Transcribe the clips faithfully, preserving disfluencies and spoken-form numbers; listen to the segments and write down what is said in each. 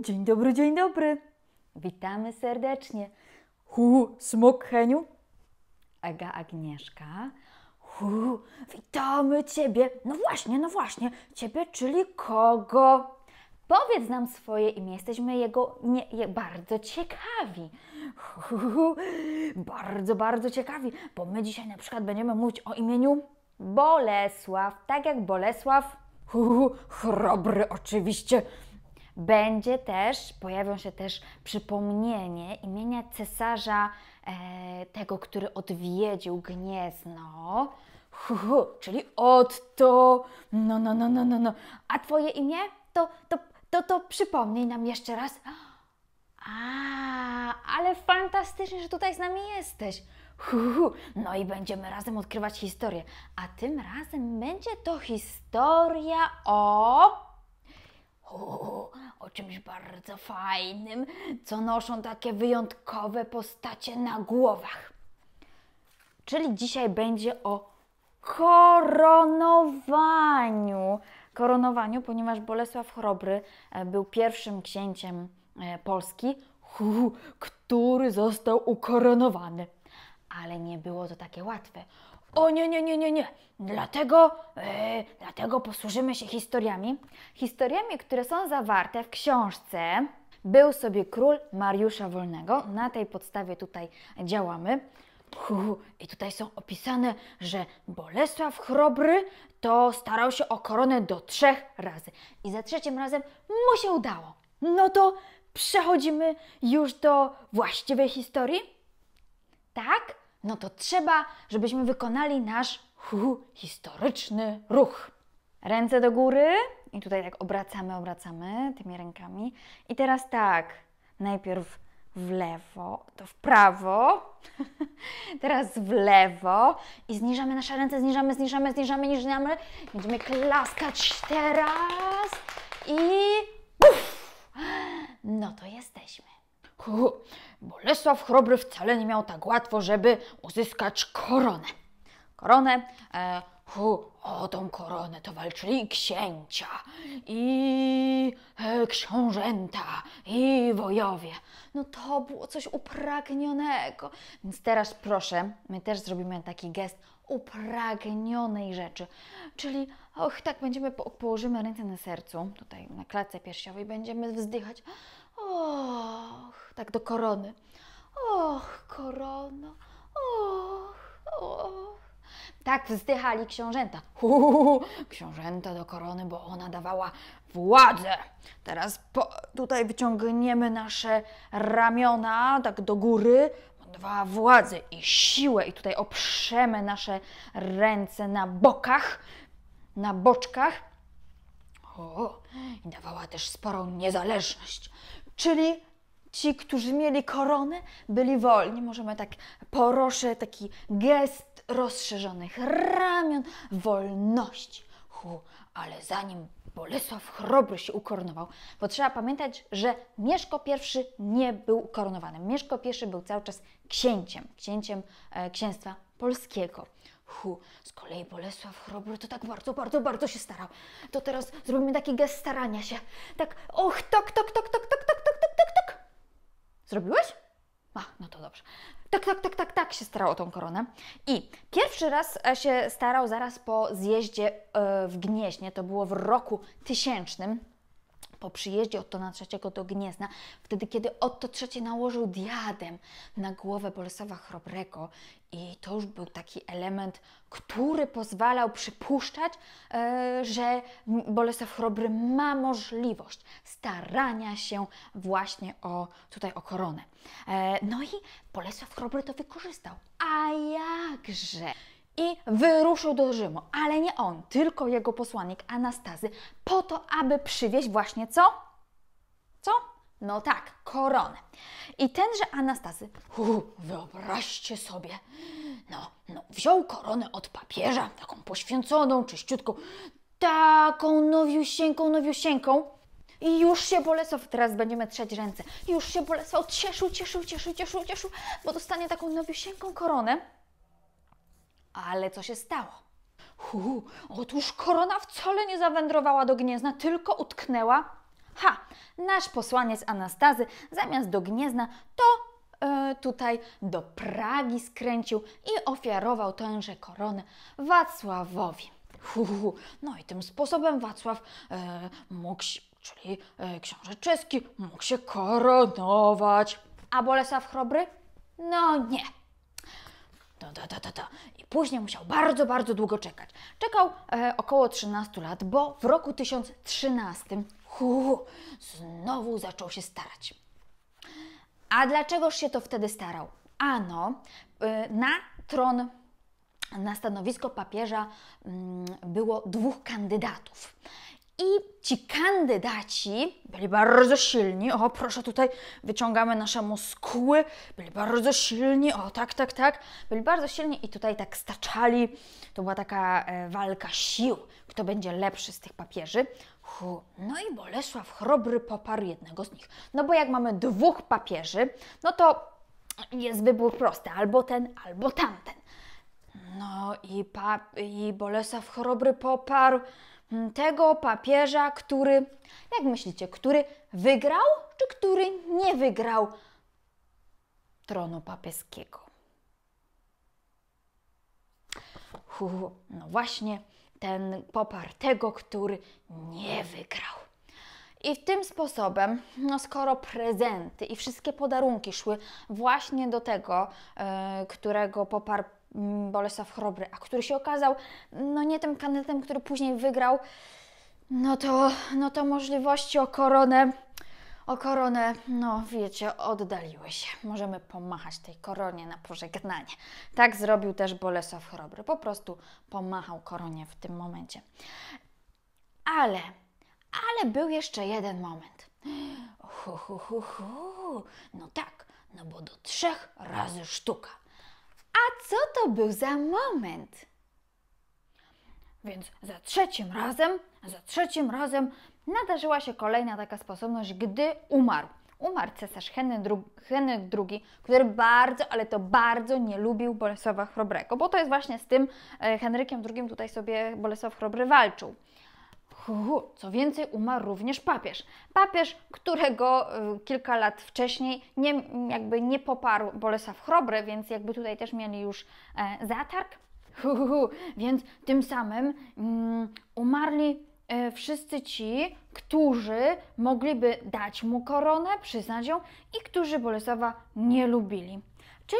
Dzień dobry, dzień dobry. Witamy serdecznie. Hu, smok Heniu. Aga Agnieszka. Hu, witamy Ciebie. No właśnie, no właśnie. Ciebie, czyli kogo? Powiedz nam swoje imię. Jesteśmy jego nie, je, bardzo ciekawi. Hu, bardzo, bardzo ciekawi, bo my dzisiaj na przykład będziemy mówić o imieniu Bolesław. Tak jak Bolesław hu, Chrobry oczywiście. Będzie też, pojawią się też przypomnienie imienia cesarza e, tego, który odwiedził Gniezno, hu, hu, czyli Otto. No, no, no, no, no, no. A Twoje imię? To, to, to, to przypomnij nam jeszcze raz. A, ale fantastycznie, że tutaj z nami jesteś. Hu, hu. No i będziemy razem odkrywać historię. A tym razem będzie to historia o... O, o czymś bardzo fajnym, co noszą takie wyjątkowe postacie na głowach. Czyli dzisiaj będzie o koronowaniu. Koronowaniu, ponieważ Bolesław Chrobry był pierwszym księciem Polski, który został ukoronowany. Ale nie było to takie łatwe. O nie, nie, nie, nie, nie. Dlatego, e, dlatego posłużymy się historiami. Historiami, które są zawarte w książce Był sobie król Mariusza Wolnego. Na tej podstawie tutaj działamy. Hu, I tutaj są opisane, że Bolesław Chrobry to starał się o koronę do trzech razy. I za trzecim razem mu się udało. No to przechodzimy już do właściwej historii. Tak? No to trzeba, żebyśmy wykonali nasz hu, historyczny ruch. Ręce do góry i tutaj tak obracamy, obracamy tymi rękami. I teraz tak, najpierw w lewo, to w prawo, teraz w lewo i zniżamy nasze ręce, zniżamy, zniżamy, zniżamy, zniżamy. Będziemy klaskać teraz i uf! No to jesteśmy. Hu, Bolesław Chrobry wcale nie miał tak łatwo, żeby uzyskać koronę. Koronę, e, hu, o tą koronę to walczyli i księcia, i e, książęta, i wojowie. No to było coś upragnionego. Więc teraz proszę, my też zrobimy taki gest upragnionej rzeczy. Czyli, och, tak będziemy, po, położymy ręce na sercu, tutaj na klatce piersiowej, będziemy wzdychać. Och, tak do korony. Och, korona. Och, och. Tak wzdychali książęta. Uuu, książęta do korony, bo ona dawała władzę. Teraz po, tutaj wyciągniemy nasze ramiona tak do góry. Dawała władzę i siłę. I tutaj oprzemy nasze ręce na bokach, na boczkach. O, i dawała też sporą niezależność. Czyli ci, którzy mieli koronę, byli wolni. Możemy tak, proszę, taki gest rozszerzonych ramion, wolności. Hu, ale zanim Bolesław Chrobry się ukoronował, bo trzeba pamiętać, że Mieszko I nie był ukoronowany. Mieszko I był cały czas księciem, księciem e, księstwa polskiego. Hu, z kolei Bolesław Chrobry to tak bardzo, bardzo, bardzo się starał. To teraz zrobimy taki gest starania się. Tak, och, tak, tak, tak, tak, tak, tak, tak, tak, tak, tak. Zrobiłeś? A, no to dobrze. Tak, tak, tak, tak, tak się starał o tą koronę. I pierwszy raz się starał zaraz po zjeździe w Gnieźnie, to było w roku tysięcznym, po przyjeździe Ottona trzeciego do Gniezna, wtedy kiedy Otto trzeci nałożył diadem na głowę Bolesława Chrobrego i to już był taki element, który pozwalał przypuszczać, e, że Bolesław Chrobry ma możliwość starania się właśnie o, tutaj o koronę. E, no i Bolesław Chrobry to wykorzystał. A jakże? I wyruszył do Rzymu, ale nie on, tylko jego posłannik Anastazy, po to, aby przywieźć właśnie co? Co? No tak, koronę. I tenże Anastazy, hu, wyobraźcie sobie, no, no, wziął koronę od papieża, taką poświęconą, czyściutką, taką nowiusieńką, nowiusieńką. I już się Bolesław, teraz będziemy trzeć ręce, już się Bolesław cieszył, cieszył, cieszył, cieszył, cieszył, bo dostanie taką nowiusieńką koronę. Ale co się stało? Hu, otóż korona wcale nie zawędrowała do Gniezna, tylko utknęła Ha, nasz posłaniec Anastazy zamiast do Gniezna to e, tutaj do Pragi skręcił i ofiarował tęże koronę Wacławowi. Hu, hu, hu. No i tym sposobem Wacław e, mógł, czyli e, książę czeski, mógł się koronować. A Bolesław Chrobry? No nie. Da, da, da, da, da. I później musiał bardzo, bardzo długo czekać. Czekał e, około trzynastu lat, bo w roku tysiąc trzynastym hu, znowu zaczął się starać. A dlaczegoż się to wtedy starał? Ano, e, na tron, na stanowisko papieża mm, było dwóch kandydatów. I ci kandydaci byli bardzo silni. O, proszę, tutaj wyciągamy nasze muskuły. Byli bardzo silni. O, tak, tak, tak. Byli bardzo silni i tutaj tak staczali. To była taka e, walka sił, kto będzie lepszy z tych papieży. Hu. No i Bolesław Chrobry poparł jednego z nich. No bo jak mamy dwóch papieży, no to jest wybór prosty. Albo ten, albo tamten. No i, pap i Bolesław Chrobry poparł tego papieża, który, jak myślicie, który wygrał, czy który nie wygrał tronu papieskiego? Hu, no właśnie, ten poparł tego, który nie wygrał. I w tym sposobem, no skoro prezenty i wszystkie podarunki szły właśnie do tego, yy, którego poparł Bolesław Chrobry, a który się okazał no nie tym kandydatem, który później wygrał, no to, no to możliwości o koronę, o koronę, no wiecie, oddaliły się. Możemy pomachać tej koronie na pożegnanie. Tak zrobił też Bolesław Chrobry. Po prostu pomachał koronie w tym momencie. Ale, ale był jeszcze jeden moment. Hu, hu, hu, hu. No tak, no bo do trzech razy sztuka. A co to był za moment? Więc za trzecim razem, za trzecim razem nadarzyła się kolejna taka sposobność, gdy umarł. Umarł cesarz Henryk drugi, który bardzo, ale to bardzo nie lubił Bolesława Chrobrego, bo to jest właśnie z tym Henrykiem drugim tutaj sobie Bolesław Chrobry walczył. Co więcej, umarł również papież. Papież, którego kilka lat wcześniej nie, jakby nie poparł Bolesław Chrobry, więc jakby tutaj też mieli już e, zatarg. Więc tym samym um, umarli e, wszyscy ci, którzy mogliby dać mu koronę, przyznać ją i którzy Bolesława nie lubili. Czyli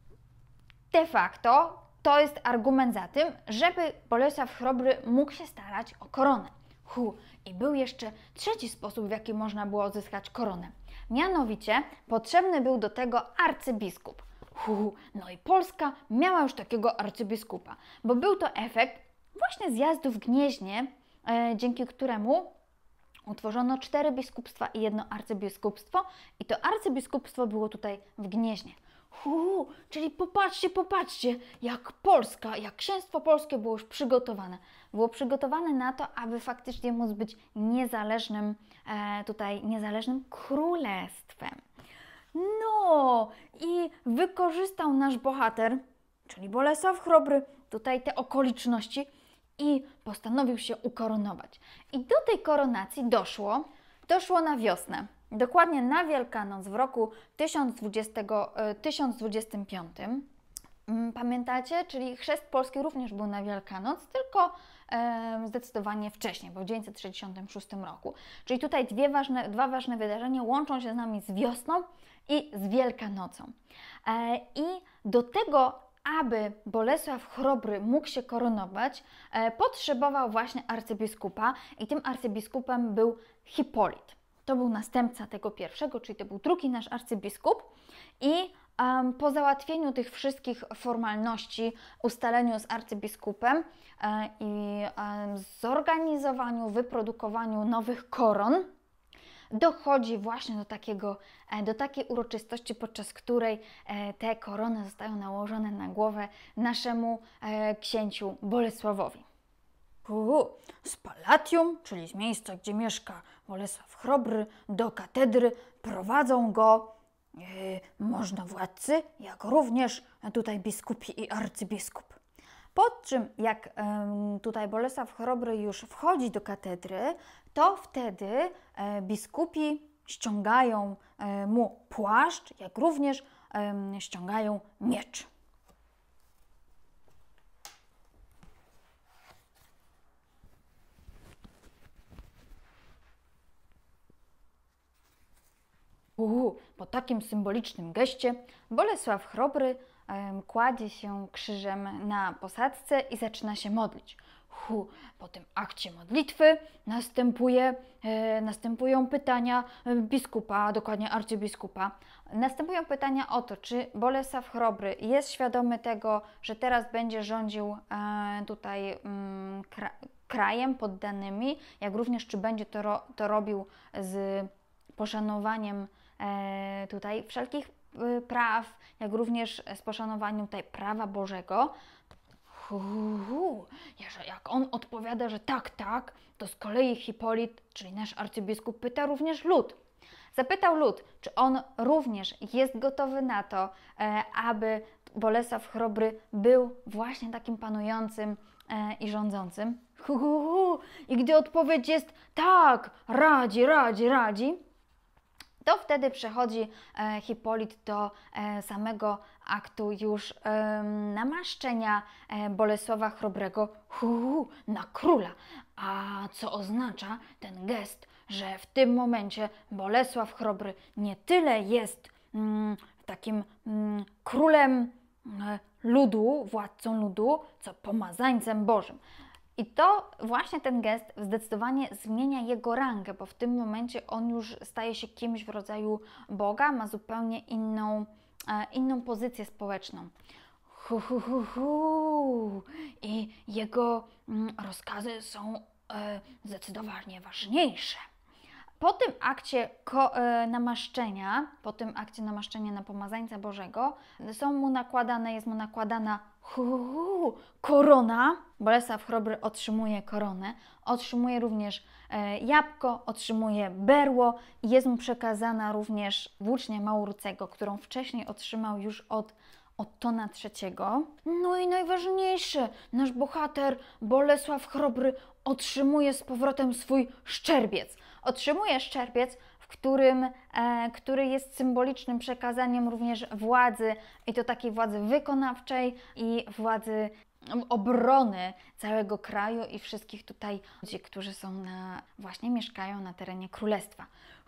de facto to jest argument za tym, żeby Bolesław Chrobry mógł się starać o koronę. Hu. I był jeszcze trzeci sposób, w jaki można było uzyskać koronę. Mianowicie potrzebny był do tego arcybiskup. Hu. No i Polska miała już takiego arcybiskupa, bo był to efekt właśnie zjazdu w Gnieźnie, e, dzięki któremu utworzono cztery biskupstwa i jedno arcybiskupstwo i to arcybiskupstwo było tutaj w Gnieźnie. Hu, czyli popatrzcie, popatrzcie, jak Polska, jak księstwo polskie było już przygotowane. Było przygotowane na to, aby faktycznie móc być niezależnym, e, tutaj niezależnym królestwem. No i wykorzystał nasz bohater, czyli Bolesław Chrobry, tutaj te okoliczności i postanowił się ukoronować. I do tej koronacji doszło, doszło na wiosnę. Dokładnie na Wielkanoc w roku tysiąc dwudziestym piątym. Pamiętacie? Czyli chrzest polski również był na Wielkanoc, tylko e, zdecydowanie wcześniej, bo w tysiąc dziewięćset sześćdziesiątym szóstym roku. Czyli tutaj dwie ważne, dwa ważne wydarzenia łączą się z nami z wiosną i z Wielkanocą. E, I do tego, aby Bolesław Chrobry mógł się koronować, e, potrzebował właśnie arcybiskupa i tym arcybiskupem był Hipolit. To był następca tego pierwszego, czyli to był drugi nasz arcybiskup i um, po załatwieniu tych wszystkich formalności, ustaleniu z arcybiskupem e, i e, zorganizowaniu, wyprodukowaniu nowych koron, dochodzi właśnie do, takiego, e, do takiej uroczystości, podczas której e, te korony zostają nałożone na głowę naszemu e, księciu Bolesławowi. U, z Palatium, czyli z miejsca, gdzie mieszka Bolesław Chrobry, do katedry prowadzą go yy, możnowładcy, jak również tutaj biskupi i arcybiskup. Po czym, jak em, tutaj Bolesław Chrobry już wchodzi do katedry, to wtedy e, biskupi ściągają e, mu płaszcz, jak również e, ściągają miecz. Uhu, po takim symbolicznym geście Bolesław Chrobry em, kładzie się krzyżem na posadzce i zaczyna się modlić. Hu, po tym akcie modlitwy następuje, e, następują pytania e, biskupa, a dokładnie arcybiskupa. Następują pytania o to, czy Bolesław Chrobry jest świadomy tego, że teraz będzie rządził e, tutaj mm, kra krajem, poddanymi, jak również czy będzie to, ro to robił z poszanowaniem e, tutaj wszelkich e, praw, jak również z poszanowaniem tutaj prawa Bożego. Uuu, jak on odpowiada, że tak, tak, to z kolei Hipolit, czyli nasz arcybiskup, pyta również lud. Zapytał lud, czy on również jest gotowy na to, e, aby Bolesław Chrobry był właśnie takim panującym e, i rządzącym. Uuu, I gdy odpowiedź jest tak, radzi, radzi, radzi, to wtedy przechodzi e, Hipolit do e, samego aktu już e, namaszczenia e, Bolesława Chrobrego hu, na króla. A co oznacza ten gest, że w tym momencie Bolesław Chrobry nie tyle jest mm, takim mm, królem e, ludu, władcą ludu, co pomazańcem Bożym. I to właśnie ten gest zdecydowanie zmienia jego rangę, bo w tym momencie on już staje się kimś w rodzaju Boga, ma zupełnie inną, e, inną pozycję społeczną. Hu, hu, hu, hu. I jego mm, rozkazy są e, zdecydowanie ważniejsze. Po tym akcie ko, e, namaszczenia, po tym akcie namaszczenia na pomazańca Bożego, są mu nakładane, jest mu nakładana hu, hu, korona. Bolesław Chrobry otrzymuje koronę, otrzymuje również e, jabłko, otrzymuje berło i jest mu przekazana również włócznia Maurucego, którą wcześniej otrzymał już od Ottona trzeciego. No i najważniejsze, nasz bohater Bolesław Chrobry otrzymuje z powrotem swój szczerbiec. Otrzymuje szczerbiec, w którym, e, który jest symbolicznym przekazaniem również władzy, i to takiej władzy wykonawczej i władzy obrony całego kraju i wszystkich tutaj ludzi, którzy są na, właśnie mieszkają na terenie królestwa.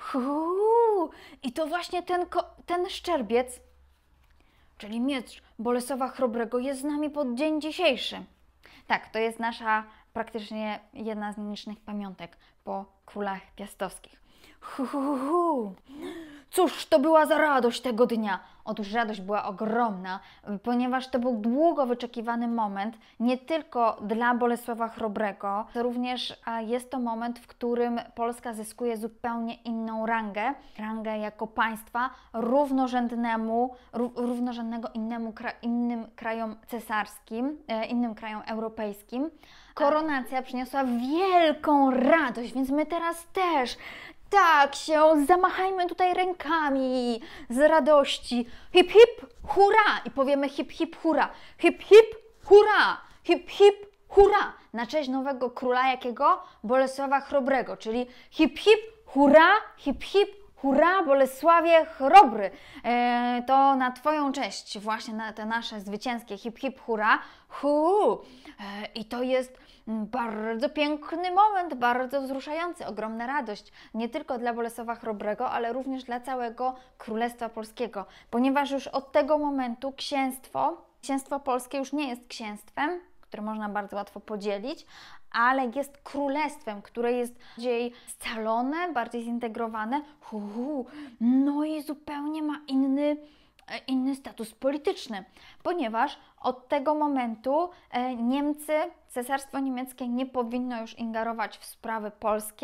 Huu, I to właśnie ten, ten szczerbiec, czyli miecz Bolesława Chrobrego, jest z nami pod dzień dzisiejszy. Tak, to jest nasza praktycznie jedna z nielicznych pamiątek po królach piastowskich. Hu, hu, hu. Cóż to była za radość tego dnia? Otóż radość była ogromna, ponieważ to był długo wyczekiwany moment, nie tylko dla Bolesława Chrobrego, to również jest to moment, w którym Polska zyskuje zupełnie inną rangę, rangę jako państwa równorzędnemu, równorzędnego innemu, innym krajom cesarskim, innym krajom europejskim. Koronacja przyniosła wielką radość, więc my teraz też tak się zamachajmy tutaj rękami z radości. Hip, hip, hurra! I powiemy hip, hip, hurra. Hip, hip, hurra! Hip, hip, hurra! Na cześć nowego króla jakiego? Bolesława Chrobrego, czyli hip, hip, hurra, hip, hip, hurra, Bolesławie Chrobry. E, to na Twoją cześć właśnie na te nasze zwycięskie hip, hip, hurra. Hu. E, I to jest bardzo piękny moment, bardzo wzruszający, ogromna radość, nie tylko dla Bolesława Chrobrego, ale również dla całego Królestwa Polskiego, ponieważ już od tego momentu księstwo, księstwo polskie już nie jest księstwem, które można bardzo łatwo podzielić, ale jest królestwem, które jest bardziej scalone, bardziej zintegrowane, hu, hu. No i zupełnie ma inny inny status polityczny, ponieważ od tego momentu e, Niemcy, Cesarstwo Niemieckie nie powinno już ingerować w sprawy polskie.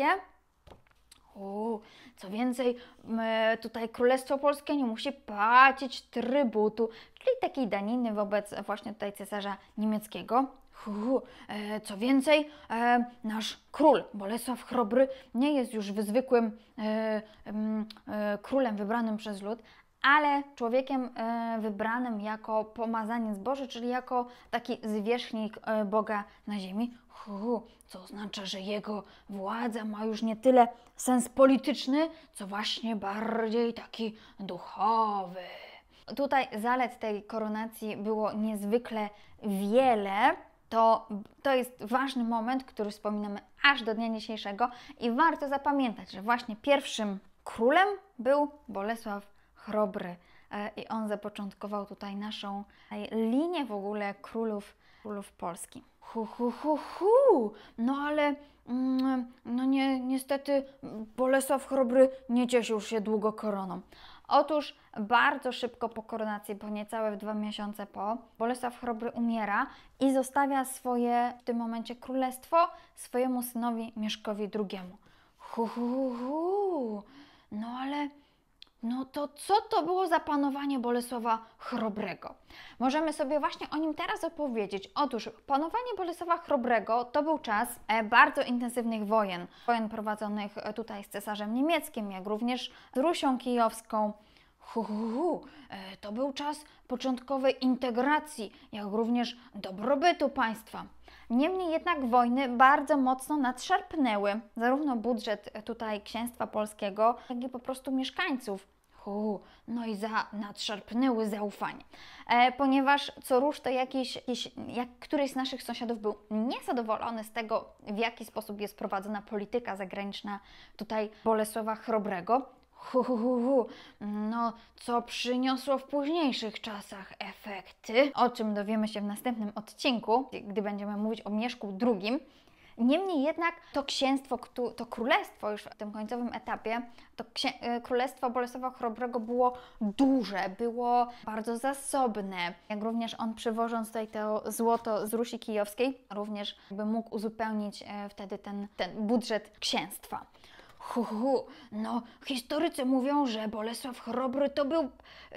U, co więcej, e, tutaj Królestwo Polskie nie musi płacić trybutu, czyli takiej daniny wobec właśnie tutaj cesarza niemieckiego. U, e, co więcej, e, nasz król Bolesław Chrobry nie jest już zwykłym e, e, królem wybranym przez lud, ale człowiekiem e, wybranym jako pomazaniec Boży, czyli jako taki zwierzchnik e, Boga na ziemi, hu, co oznacza, że jego władza ma już nie tyle sens polityczny, co właśnie bardziej taki duchowy. Tutaj zalet tej koronacji było niezwykle wiele. To, to jest ważny moment, który wspominamy aż do dnia dzisiejszego i warto zapamiętać, że właśnie pierwszym królem był Bolesław Chrobry i on zapoczątkował tutaj naszą linię w ogóle królów, królów Polski. Hu, hu, hu, hu. No ale mm, no nie, niestety Bolesław Chrobry nie cieszył się długo koroną. Otóż bardzo szybko po koronacji, bo niecałe w dwa miesiące po, Bolesław Chrobry umiera i zostawia swoje w tym momencie królestwo swojemu synowi Mieszkowi drugiemu. Hu, hu, hu, hu. No ale no to co to było za panowanie Bolesława Chrobrego? Możemy sobie właśnie o nim teraz opowiedzieć. Otóż panowanie Bolesława Chrobrego to był czas bardzo intensywnych wojen. Wojen prowadzonych tutaj z cesarzem niemieckim, jak również z Rusią Kijowską. Hu, hu, hu. To był czas początkowej integracji, jak również dobrobytu państwa. Niemniej jednak wojny bardzo mocno nadszarpnęły zarówno budżet tutaj księstwa polskiego, jak i po prostu mieszkańców. Hu, no i za, nadszarpnęły zaufanie. E, ponieważ co rusz to jakiś, jakiś, jak któryś z naszych sąsiadów był niezadowolony z tego, w jaki sposób jest prowadzona polityka zagraniczna tutaj Bolesława Chrobrego. Hu, hu, hu, hu. No, co przyniosło w późniejszych czasach efekty, o czym dowiemy się w następnym odcinku, gdy będziemy mówić o Mieszku drugim. Niemniej jednak to księstwo, to królestwo już w tym końcowym etapie, to królestwo Bolesława Chrobrego było duże, było bardzo zasobne. Jak również on przywożąc tutaj to złoto z Rusi Kijowskiej, również by mógł uzupełnić wtedy ten, ten budżet księstwa. Hu, hu. No, historycy mówią, że Bolesław Chrobry to był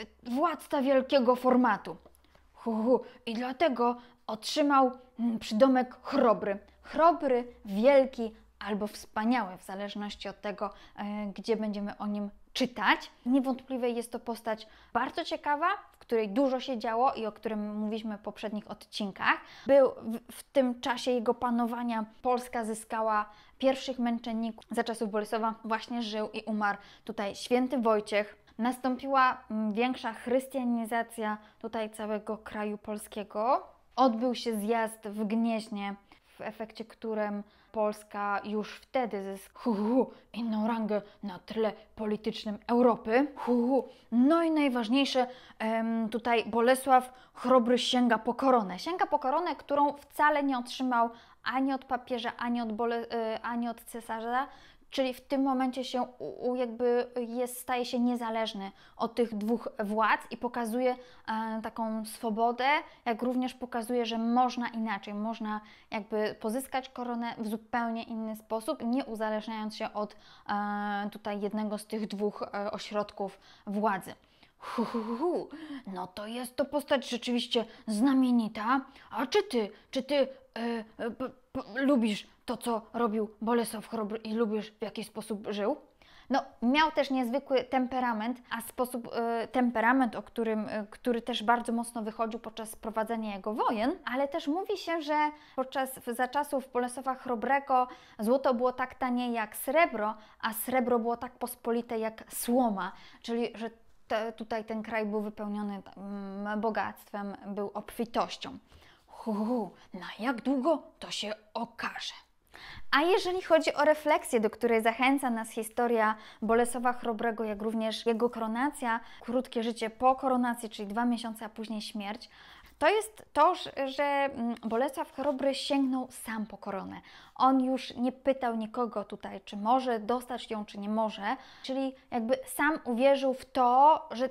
władca wielkiego formatu. Hu, hu. I dlatego otrzymał przydomek Chrobry. Chrobry, wielki albo wspaniały, w zależności od tego, e, gdzie będziemy o nim czytać. Niewątpliwie jest to postać bardzo ciekawa, w której dużo się działo i o którym mówiliśmy w poprzednich odcinkach. Był w, w tym czasie jego panowania Polska zyskała pierwszych męczenników. Za czasów Bolesława właśnie żył i umarł tutaj święty Wojciech. Nastąpiła większa chrystianizacja tutaj całego kraju polskiego. Odbył się zjazd w Gnieźnie, w efekcie którym Polska już wtedy zyskała inną rangę na tle politycznym Europy. Hu, hu. No i najważniejsze, em, tutaj Bolesław Chrobry sięga po koronę. Sięga po koronę, którą wcale nie otrzymał ani od papieża, ani od, Bole, y, ani od cesarza, czyli w tym momencie się u, jakby jest, staje się niezależny od tych dwóch władz i pokazuje e, taką swobodę, jak również pokazuje, że można inaczej, można jakby pozyskać koronę w zupełnie inny sposób, nie uzależniając się od e, tutaj jednego z tych dwóch e, ośrodków władzy. Hu, hu, hu. No to jest to postać rzeczywiście znamienita. A czy ty, czy ty e, p, p, lubisz to, co robił Bolesław Chrobry i lubisz, w jaki sposób żył? No, miał też niezwykły temperament, a sposób, y, temperament, o którym, y, który też bardzo mocno wychodził podczas prowadzenia jego wojen, ale też mówi się, że podczas, za czasów Bolesława Chrobrego złoto było tak tanie jak srebro, a srebro było tak pospolite jak słoma, czyli że te, tutaj ten kraj był wypełniony um, bogactwem, był obfitością. Hu, hu, na jak długo to się okaże. A jeżeli chodzi o refleksję, do której zachęca nas historia Bolesława Chrobrego, jak również jego koronacja, krótkie życie po koronacji, czyli dwa miesiące, a później śmierć, to jest to, że Bolesław Chrobry sięgnął sam po koronę. On już nie pytał nikogo tutaj, czy może dostać ją, czy nie może, czyli jakby sam uwierzył w to, że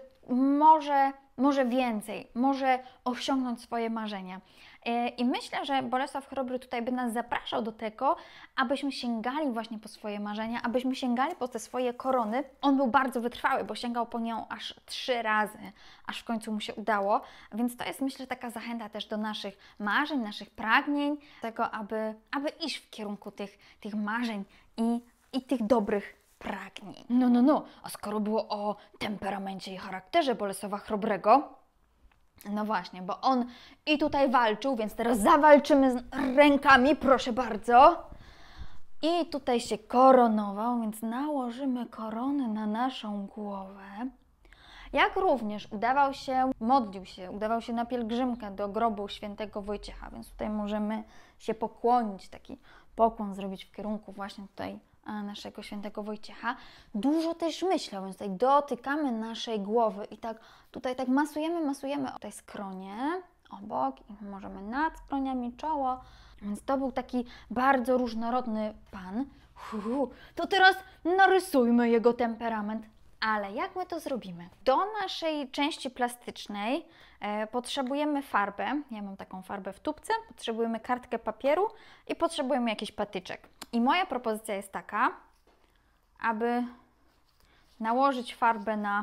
może, może więcej, może osiągnąć swoje marzenia. I myślę, że Bolesław Chrobry tutaj by nas zapraszał do tego, abyśmy sięgali właśnie po swoje marzenia, abyśmy sięgali po te swoje korony. On był bardzo wytrwały, bo sięgał po nią aż trzy razy, aż w końcu mu się udało. Więc to jest, myślę, taka zachęta też do naszych marzeń, naszych pragnień, tego, aby, aby iść w kierunku tych, tych marzeń i, i tych dobrych pragnień. No, no, no, a skoro było o temperamencie i charakterze Bolesława Chrobrego, no właśnie, bo on i tutaj walczył, więc teraz zawalczymy z rękami, proszę bardzo. I tutaj się koronował, więc nałożymy koronę na naszą głowę. Jak również udawał się, modlił się, udawał się na pielgrzymkę do grobu świętego Wojciecha, więc tutaj możemy się pokłonić, taki pokłon zrobić w kierunku właśnie tutaj naszego świętego Wojciecha. Dużo też myślał, więc tutaj dotykamy naszej głowy i tak tutaj tak masujemy, masujemy tutaj skronie obok i możemy nad skroniami czoło. Więc to był taki bardzo różnorodny pan. Hu, to teraz narysujmy jego temperament. Ale jak my to zrobimy? Do naszej części plastycznej e, potrzebujemy farbę. Ja mam taką farbę w tubce. Potrzebujemy kartkę papieru i potrzebujemy jakiś patyczek. I moja propozycja jest taka, aby nałożyć farbę na,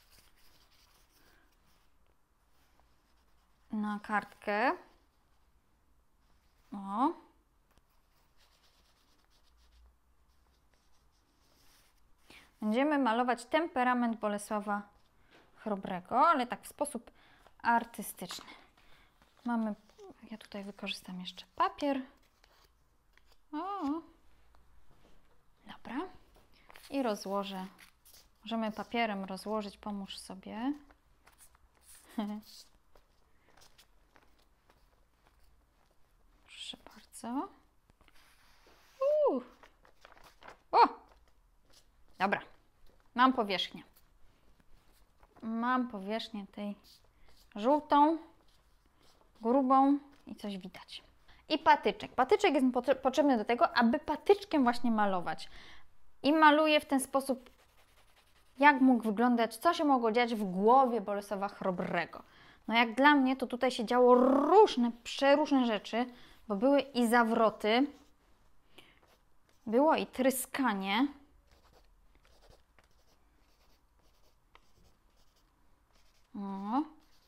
na kartkę. O. Będziemy malować temperament Bolesława Chrobrego, ale tak w sposób artystyczny. Mamy, ja tutaj wykorzystam jeszcze papier. O. Dobra. I rozłożę. Możemy papierem rozłożyć, pomóż sobie. Proszę bardzo. Uh. O! Dobra. Mam powierzchnię. Mam powierzchnię tej żółtą, grubą i coś widać. I patyczek. Patyczek jest potrzebny do tego, aby patyczkiem właśnie malować. I maluję w ten sposób, jak mógł wyglądać, co się mogło dziać w głowie Bolesława Chrobrego. No jak dla mnie, to tutaj się działo różne, przeróżne rzeczy, bo były i zawroty, było i tryskanie. O.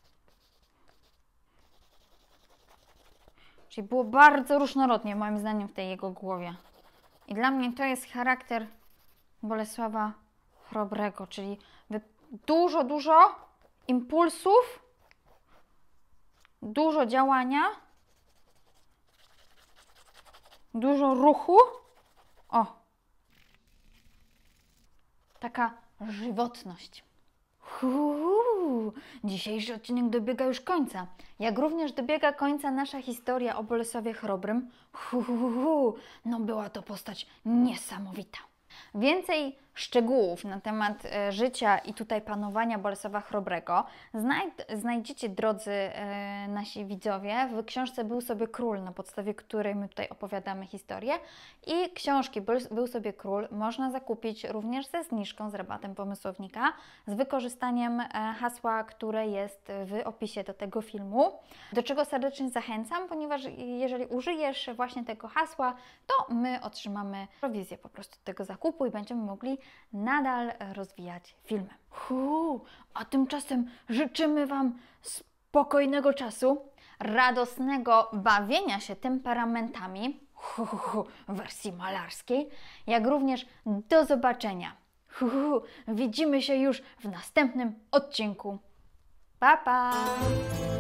Czyli było bardzo różnorodnie, moim zdaniem, w tej jego głowie. I dla mnie to jest charakter Bolesława Chrobrego, czyli dużo, dużo impulsów, dużo działania, dużo ruchu. O! Taka żywotność. Uuu, dzisiejszy odcinek dobiega już końca. Jak również dobiega końca nasza historia o Bolesławie Chrobrym. Uuu, no była to postać niesamowita. Więcej szczegółów na temat e, życia i tutaj panowania Bolesława Chrobrego znajd znajdziecie, drodzy e, nasi widzowie, w książce Był sobie król, na podstawie której my tutaj opowiadamy historię. I książki Był, Był sobie król można zakupić również ze zniżką, z rabatem pomysłownika, z wykorzystaniem e, hasła, które jest w opisie do tego filmu, do czego serdecznie zachęcam, ponieważ jeżeli użyjesz właśnie tego hasła, to my otrzymamy prowizję po prostu tego zakupu i będziemy mogli nadal rozwijać filmy. Huu, a tymczasem życzymy Wam spokojnego czasu, radosnego bawienia się temperamentami hu, hu, hu, w wersji malarskiej, jak również do zobaczenia. Hu, hu, widzimy się już w następnym odcinku. Pa, pa!